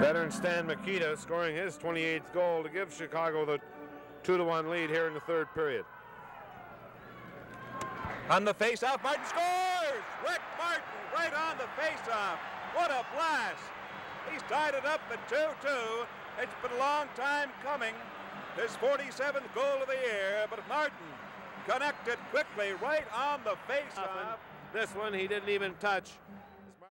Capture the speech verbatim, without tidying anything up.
Veteran Stan Mikita scoring his twenty-eighth goal to give Chicago the two to one lead here in the third period. On the face-off, Martin scores! Rick Martin right on the face-off. What a blast! He's tied it up at two two. It's been a long time coming. His forty-seventh goal of the year, but Martin connected quickly right on the face-off. This one he didn't even touch.